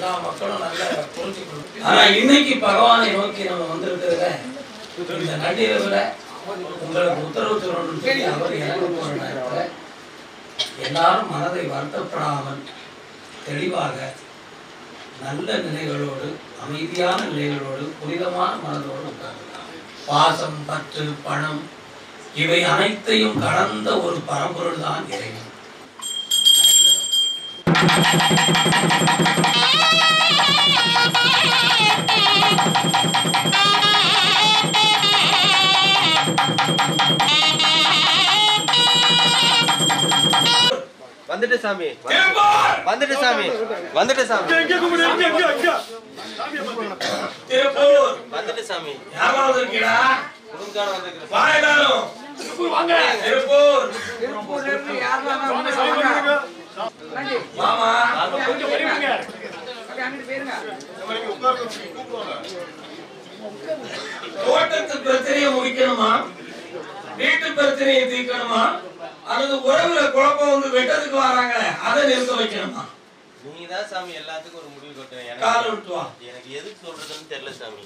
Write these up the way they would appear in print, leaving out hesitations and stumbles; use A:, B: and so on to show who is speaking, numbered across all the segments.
A: எல்லா மக்களும் நல்லா புரிஞ்சுக்கணும். ஆனா இன்னைக்கு பகவானை நோக்கி நம்ம வந்திருக்கிறத இந்த நள்ளிரவுல உங்களுக்கு உத்தரவு சொல்லணும்னு சொல்லி அவர் இறங்க போற நேரத்துல எல்லாரும் மனதை வருத்தப்படாமல் தெளிவாக நல்ல நிலைகளோடு அமைதியான நிலைகளோடு புனிதமான மனதோடு உட்கார்ந்தாங்க. பாசம், பற்று, பணம் இவை அனைத்தையும் கடந்த ஒரு பரம்பொருள் தான் இறைவன்.
B: வந்துட்டு சாமி, வந்துட்டு சாமி, வந்துட்டு சாமி,
A: திருப்பூர்
B: வந்துட்டு சாமி.
A: யாராவது இருக்கீங்களா?
B: குடும்பக்கார வந்திருக்கிறேன்.
A: வாயடாலும் வாங்க. திருப்பூர் மாமா கொஞ்சம் வருவீங்க. தோட்டத்து பிரச்சனையை முடிக்கணுமா, வீட்டு பிரச்சனையை தீர்க்கணுமா, அல்லது உறவுல குழப்பம் வந்து வெட்டத்துக்கு வராங்க அதை நிறுத்த வைக்கணுமா?
B: நீங்க தான் சாமி எல்லாத்துக்கும் ஒரு முடிவு கொட்டுறேன்.
A: கால விட்டுவா.
B: எனக்கு எதுக்கு சொல்றதுன்னு தெரியல சாமி.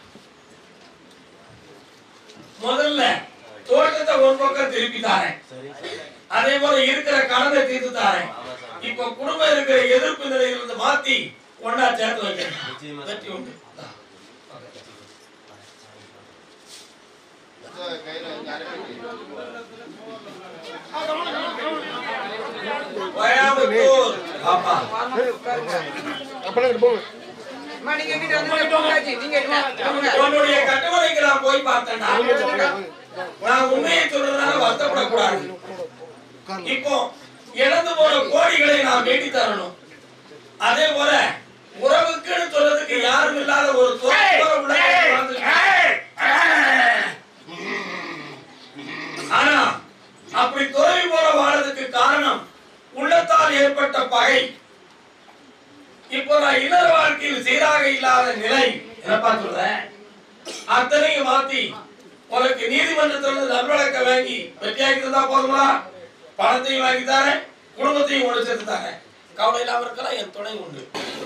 A: முதல்ல தோட்டத்தை ஒரு பக்கம் திருப்பி தாரேன், அதே போல இருக்கிற கடனை தீர்த்து தாரேன். இப்ப குடும்பம் இருக்கிற எதிர்ப்பு நிலையிலிருந்து மாத்தி ஒன்னா சேர்த்து வைக்கணும். வெற்றி உண்டு. கோயம்புத்தூர் பாப்பா உன்னுடைய கட்டுமனைக்கு நான் போய் பார்த்தேன்டா. நான் உண்மையை சொல்றதுனால வருத்தப்படக்கூடாது. இப்போ இழந்து போன கோடிகளை நான் வேண்டி தரணும். அதே போல உறவுக்குன்னு சொல்றதுக்கு யாரும் இல்லாத ஒரு ஆனா அப்படி துறவி போல வாழறதுக்கு காரணம் உள்ளத்தால் ஏற்பட்ட பகை. இப்போ நான் இளர் வாழ்க்கையில் சீராக இல்லாத நிலை என்னப்பா சொல்றேன், அத்தனையும் மாத்தி உனக்கு நீதிமன்றத்திலிருந்து நல்வழக்க வாங்கி வெற்றியாக்கி இருந்தா போதுங்களா? பணத்தையும் வாங்கி தாரேன், குடும்பத்தையும் ஒன்று சேர்த்து தாரேன். கவலை இல்லாம இருக்கலாம், என் துணை உண்டு.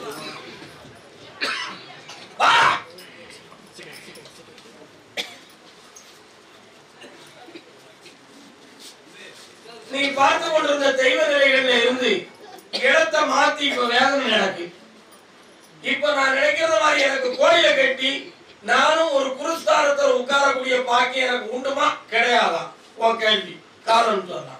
A: நீ பார்த்து கொண்டிருந்த தெய்வ நிலைகள்ல இருந்து இடத்தை மாத்தி இப்ப வேதனை எனக்கு. இப்ப நான் நினைக்கிறத மாதிரி எனக்கு கோயிலை கட்டி நானும் ஒரு குருஸ்தானத்தில் உட்காரக்கூடிய பாக்கியம் எனக்கு உண்டுமா கிடையாதா? உன் கேள்வி. காரணம் சொல்லலாம்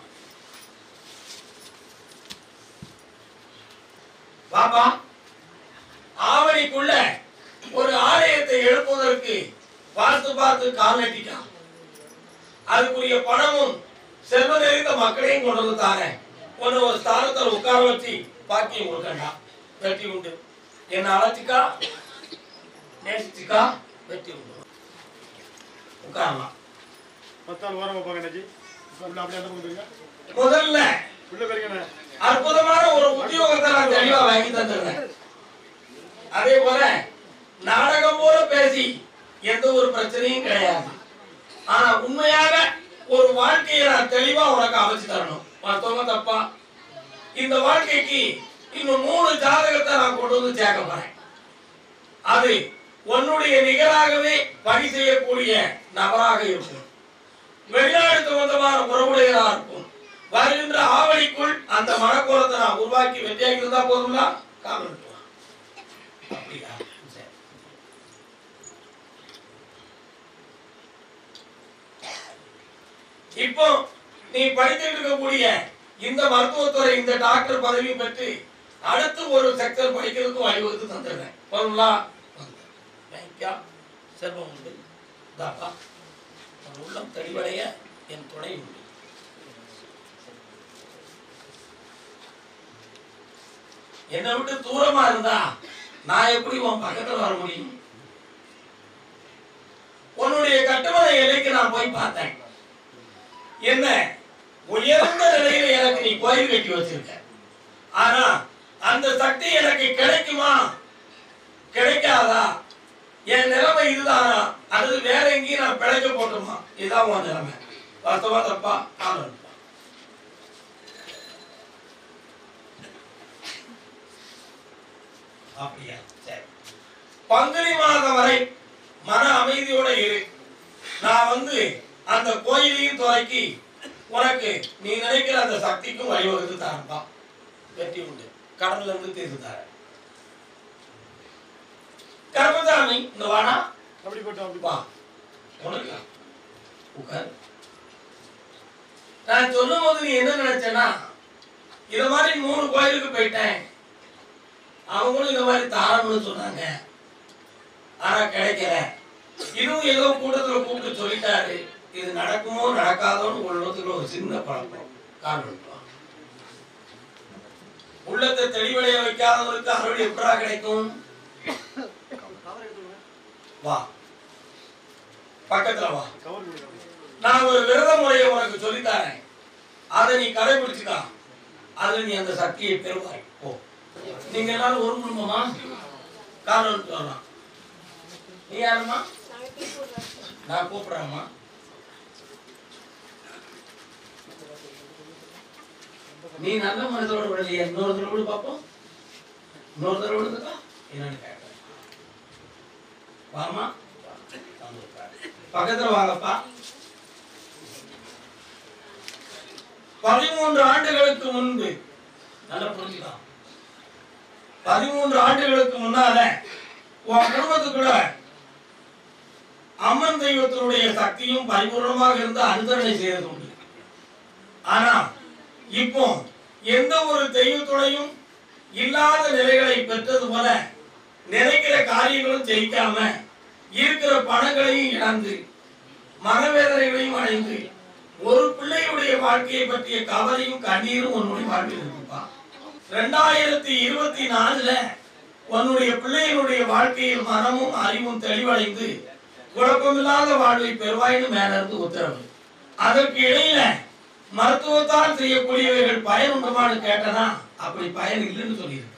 A: பாப்பா. ஆவணிக்குள்ள ஒரு ஆலயத்தை எழுப்புவதற்கு பார்த்து பார்த்து கால் நட்டிட்டான். அதுக்குரிய பணமும் செல்வ நிறைந்த மக்களையும் கொண்டு வந்து தாரேன். ஒன்னு ஒரு ஸ்தானத்தில் உட்கார வச்சு பாக்கியம் கொடுக்கண்டா, வெற்றி உண்டு. என்ன அழைச்சிக்கா, நேசிச்சுக்கா, வெற்றி உண்டு. உட்காரலாம். முதல்ல அற்புதமான ஒரு உத்தியோகத்தை நான் தெளிவா வாங்கி தந்துடுறேன். அதே போல நாடகம் போல பேசி எந்த ஒரு பிரச்சனையும் கிடையாது. ஆனா உண்மையாக ஒரு வாழ்க்கையை நான் தெளிவா உனக்கு அமைச்சு தரணும். மத்தவங்க தப்பா? இந்த வாழ்க்கைக்கு இன்னும் 3 ஜாதகத்தை நான் கொண்டு வந்து சேர்க்க போறேன். அது உன்னுடைய நிகராகவே பணி செய்யக்கூடிய நபராக இருக்கும். வெளிநாடு சம்பந்தமான உறவுடையதாக இருக்கும். வருகின்ற ஆவணிக்குள் அந்த மனக்கோலத்தை நான் உருவாக்கி வெற்றியாக்கி இருந்தா போதுங்களா? காரணம் அப்படியா? இப்போ நீ படித்துட்டு இருக்கக்கூடிய இந்த மருத்துவத்துறை, இந்த டாக்டர் பதவி பெற்று அடுத்து ஒரு செக்டர் படிக்கிறதுக்கு வழிவகுத்து தந்துடுறேன். போதுங்களா? செல்வம் உண்டு. தாப்பா உள்ளம் தெளிவடைய என் துணை உண்டு. என்னை விட்டு தூரமா இருந்தா நான் எப்படி உன் பக்கத்துல வர முடியும்? உன்னுடைய கட்டுமனை எல்லைக்கு நான் போய் பார்த்தேன். என்ன உயர்ந்த நிலையில எனக்கு நீ கோயில் கட்டி வச்சிருக்க. ஆனா அந்த சக்தி எனக்கு கிடைக்குமா கிடைக்காதா? என் நிலைமை இதுதானா அல்லது வேற எங்கேயும் நான் பிழைக்க போட்டுமா? இதுதான் உன் நிலைமை. வாஸ்தவா தப்பா? ஆமாம். அப்படியா? சரி. பங்குனி மாதம் வரை மன அமைதியோட இரு. நான் வந்து அந்த கோயிலையும் துறைக்கி உனக்கு நீ நினைக்கிற அந்த சக்திக்கும் வழிவகுத்து தரப்பா. வெற்றி உண்டு. கடல்ல இருந்து தீர்த்து தர. கருப்பசாமி இந்த வாடா. அப்படி வா. உனக்கு உட்கார். நான் சொல்லும் போது நீ என்ன நினைச்சேன்னா, இத மாதிரி 3 கோயிலுக்கு போயிட்டேன், அவங்களும் இந்த மாதிரி தாரம்னு சொன்னாங்க, ஆனா கிடைக்கல. இதுவும் ஏதோ கூட்டத்துல கூப்பிட்டு சொல்லிட்டாரு, இது நடக்குமோ நடக்காதோன்னு உள்ளத்துல ஒரு சின்ன பழக்கம். காரணம் உள்ளத்தை தெளிவடைய வைக்காதவருக்கு அருள் எப்படா கிடைக்கும்? வா பக்கத்துல வா. நான் ஒரு விரத முறையை உனக்கு சொல்லித்தாரேன், அதை நீ கடைபிடிச்சுக்கா. அதுல நீ அந்த சக்தியை பெறுவாய். ஓ, நீங்க எல்லாரும் ஒரு குடும்பமா? காரணம் சொல்லலாம். நீ யாருமா? நான் கூப்பிடுறேம்மா. நீ நல்ல மனதோட விடலையே, இன்னொரு தடவை விடு பார்ப்போம். இன்னொரு தடவை விடுதுக்கா என்னன்னு கேட்க. வாமா, பக்கத்துல வாங்கப்பா. 13 ஆண்டுகளுக்கு முன்பு, நல்லா புரிஞ்சுக்கலாம், 13 ஆண்டுகளுக்கு முன்னால உன் குடும்பத்துக்குள்ள அம்மன் தெய்வத்தினுடைய சக்தியும் பரிபூர்ணமாக இருந்து அனுசரணை செய்யறது உண்டு. ஆனா இப்போ எந்த ஒரு தெய்வத்துடையும் இல்லாத நிலைகளை பெற்றது போல நினைக்கிற காரியங்களும் ஜெயிக்காம இருக்கிற பணங்களையும் இழந்து மனவேதனைகளையும் அடைந்து ஒரு பிள்ளையுடைய வாழ்க்கையை பற்றிய கவலையும் கண்ணீரும் உன்னுடைய வாழ்க்கையில் இருக்குப்பா. 2024 உன்னுடைய பிள்ளையினுடைய வாழ்க்கையில் மனமும் அறிவும் தெளிவடைந்து குழப்பமில்லாத வாழ்வை பெறுவாயின்னு மேல இருந்து உத்தரவு. அதற்கு இடையில மருத்துவத்தால் செய்யக்கூடியவர்கள் பயன் உண்டுமான்னு கேட்டனா அப்படி பயன் இல்லைன்னு சொல்லியிருக்கு.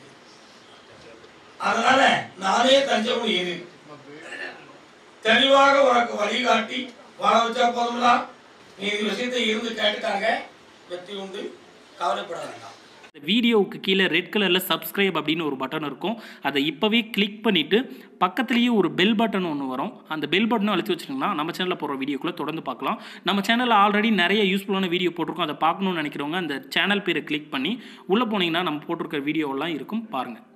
A: அதனால நானே தஞ்சமும் இரு, தெளிவாக உனக்கு வழிகாட்டி வாழ வச்சா போதும்லா. நீ இது விஷயத்தை இருந்து கேட்டுட்டாங்க, வெற்றி உண்டு, கவலைப்பட வேண்டாம்.
C: இந்த வீடியோவுக்கு கீழே ரெட் கலரில் சப்ஸ்கிரைப் அப்படின்னு ஒரு பட்டன் இருக்கும், அதை இப்போவே கிளிக் பண்ணிவிட்டு பக்கத்துலேயே ஒரு பெல் பட்டன் ஒன்று வரும், அந்த பெல் பட்டனும் அழுத்தி வச்சுருங்கன்னா நம்ம சேனலில் போகிற வீடியோக்குள்ளே தொடர்ந்து பார்க்கலாம். நம்ம சேனலில் ஆல்ரெடி நிறைய யூஸ்ஃபுல்லான வீடியோ போட்டிருக்கோம், அதை பார்க்கணுன்னு நினைக்கிறவங்க அந்த சேனல் பேரை கிளிக் பண்ணி உள்ளே போனீங்கன்னா நம்ம போட்டிருக்கிற வீடியோவெல்லாம் இருக்கும், பாருங்கள்.